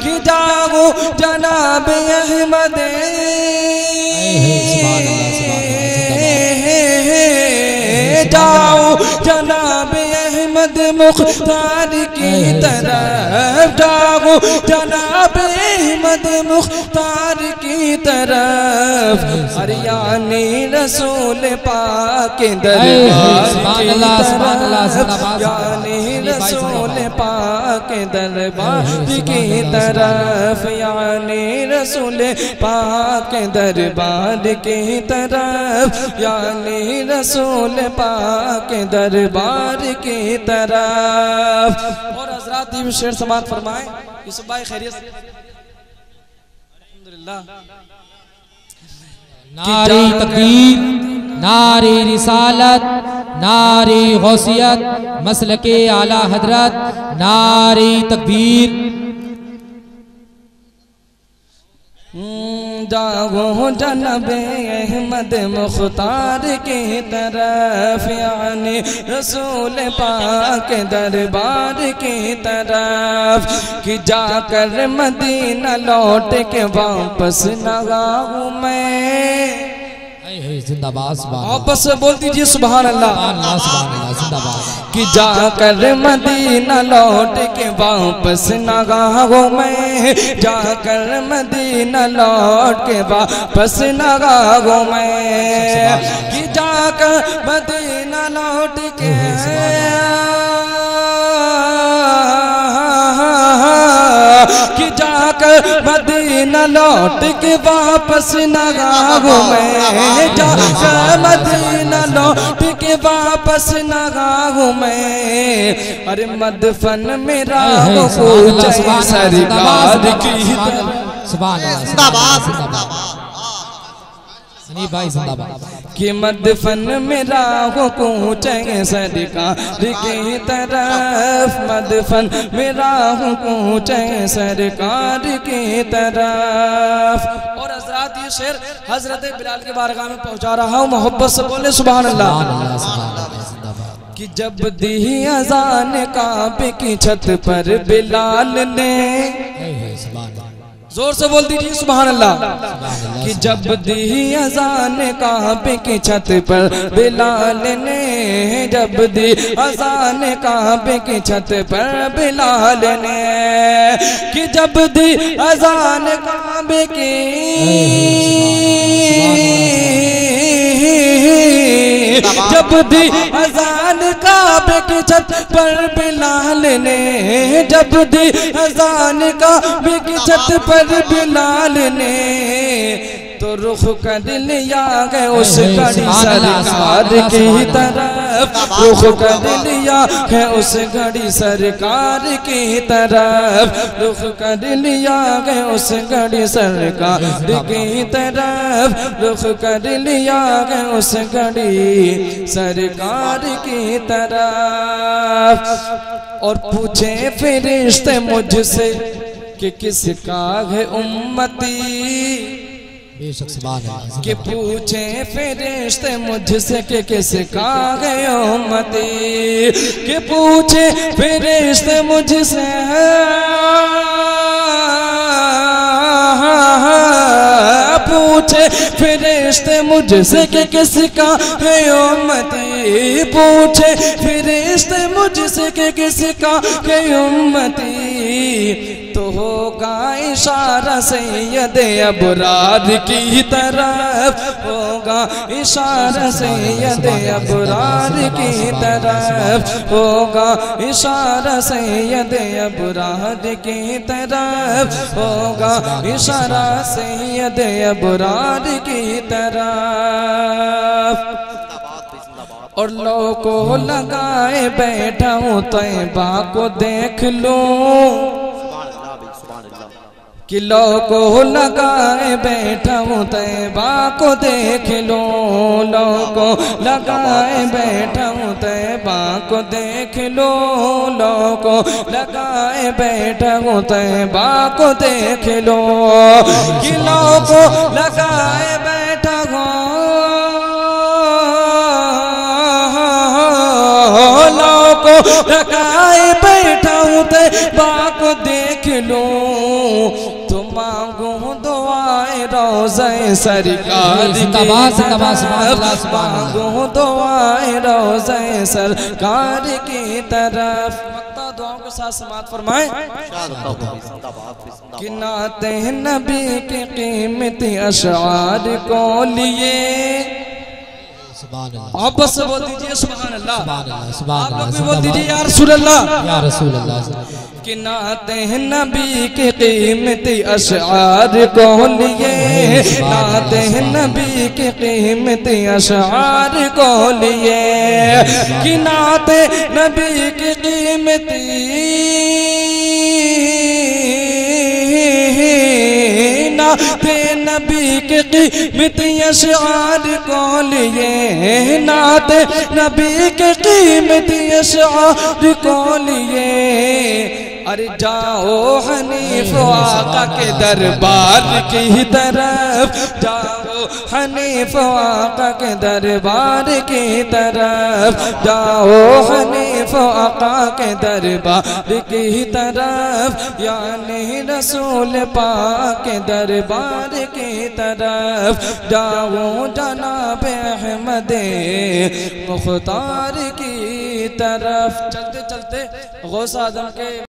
कि जाओ जनाब अहमद जाओ जनाब अहमद मुख्तार की तरफ जाओ जनाब अहमद मुख्तार की तरफ अरे यानी रसूल पाक दरबार की तरफ यानी रसूल पाक दरबार की तरफ यानी रसूल पाक दरबार की तरफ यानी रसूल पाक दरबार की तरफ। और हज़रात ये शेर समात फरमाए कि सुबह खैरियत अल्हम्दुलिल्लाह। नारी तकबीर, नारी रिसालत, नारी गौसियत, मसलके आला हजरत, नारी तकबीर। जाओ जनाब अहमद मुख्तार की तरफ यानी रसूल पाक दरबार की तरफ कि जाकर मदीना लौट के वापस न आऊं मैं। जिंदाबाद वापस बोल दीजिए सुभान अल्लाह। जिंदाबाद कि जाकर मदीना लौट के वापस न आऊं मैं जाकर मदीना लौट के वापस न आऊं मैं कि जाकर मदीना लौट के कि जाकर मदीना लौट के वापस न आऊं मैं जाकर मदीना लौट के वापस न आऊं मैं। अरे मदफन मेरा हो सरकार की भाई जिंदाबाद कि मदफन मेरा हो कूचे सरकार की तरफ मदफन मेरा हो कूचे सरकार की तरफ। और हजरत ये शेर हजरत बिलाल के बारगाह में पहुंचा रहा हूँ मोहब्बत से बोले सुभान अल्लाह। कि जब दी अजान काबे की छत पर बिलाल ने जोर से बोल दीजिए सुभान अल्लाह। कि जब दी अजान काबे की छत पर बिलाल ने जब दी अजान काबे की छत पर बिलाल ने कि जब दी अजान काबे की जब दी अजान काबे की छत पर बिलाल ने जब दी अजान काबे की छत पर बिलाल ने तो रुख कर लिया है उस घड़ी सरकार की तरफ रुख कर लिया है उस घड़ी सरकार की तरफ रुख कर लिया है उस घड़ी सरकार की तरफ रुख कर लिया है उस घड़ी सरकार की तरफ। और पूछे फरिश्ते मुझसे कि किसका है उम्मती कि पूछे फरिश्ते मुझसे कि किसका है उम्मती कि पूछे फरिश्ते मुझसे पूछे फरिश्ते मुझसे कि किसका है उम्मती पूछे फरिश्ते मुझसे कि किसका है उम्मती तो होगा इशारा सैयद अबरार की तरफ होगा इशारा सैयद अबरार की तरफ होगा इशारा सैयद अबरार की तरफ होगा इशारा सैयद अबरार की तरफ। और लो को लगाए बैठा हूँ तैबा को देख लूं कि लो को लगाए बैठा हूँ तैबा को देख लो लो को लगाए बैठा हूँ तैबा को देख लो लो को लगाए बैठा हूँ तैबा को देख लो कि लो को लगाए बैठा लो को लगाए बैठा हूँ तैबा को को देख लूं तो मांगू दुआएं रोज़े सरकार की तरफ, मांगू दुआएं रोज़े सरकार की तरफ। दुआओं के साथ समात फरमाए कि नाते नबी की कीमती अशआर को लिए आप बस बोल दीजिए सुभान अल्लाह, आप लोग भी बोल दीजिए या रसूल अल्लाह, या रसूल अल्लाह। कि नाते नबी के कीमती अशआर को लिए, नाते नबी के कीमती अशआर को लिए, कि नाते नबी के कीमती नाते नबी के कीमती अशआर को लिए, नाते नबी के कीमती अशआर को लिए। अरे जाओ हनीफ आका के दरबार की तरफ, जाओ हनीफ आका के दरबार की तरफ, जाओ हनीफ आका के दरबार की तरफ, यानी रसूल पाक के दरबार की तरफ जाओ जनाब अहमद मुख्तार की तरफ। चलते चलते गौस आजम के